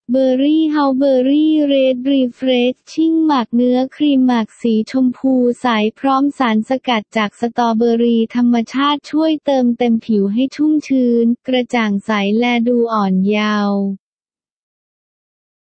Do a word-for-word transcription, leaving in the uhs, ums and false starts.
เบอร์รี่เฮาเบอร์รี่เรดรีเฟรชชิ่งหมักเนื้อครีมหมักสีชมพูใสพร้อมสารสกัดจากสตรอเบอรี่ธรรมชาติช่วยเติมเต็มผิวให้ชุ่มชื้นกระจ่างใสและดูอ่อนเยาว์